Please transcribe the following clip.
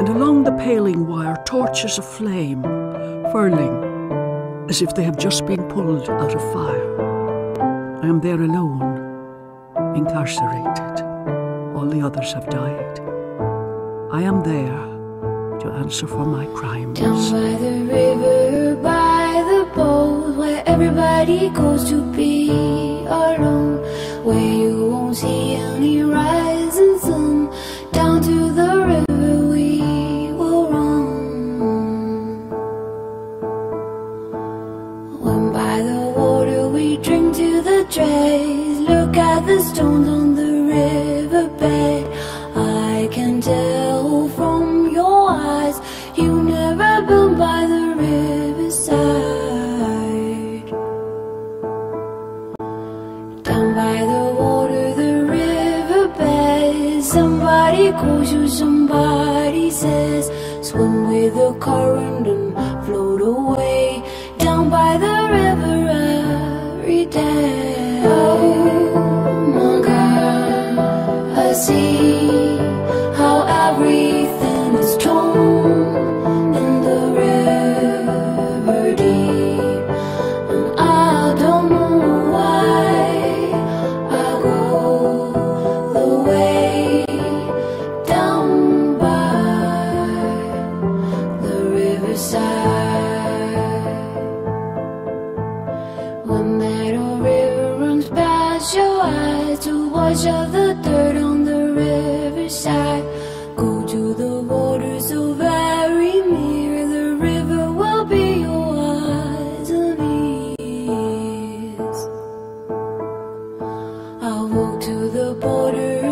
and along the paling wire torches of flame, furling, as if they have just been pulled out of fire. I am there alone, incarcerated. All the others have died. I am there to answer for my crimes. Down by the river, by the boat, where everybody goes to be alone, where you won't see any rising sun. Down to the river we will run. When by the water we drink to the dregs, look at the stones on the riverbed. I can tell from your eyes you've never been by the riverside. Down by the water, the riverbed, somebody calls you, somebody says, swim with the current and float away. Down by the river every day. Oh my God, I see how everything is torn in the river deep, and I don't know why I go the way down by the riverside. When that old river runs past your eyes to wash out the dirt on the riverside, go to the water so very near, the river will be your eyes and ears. I'll walk to the border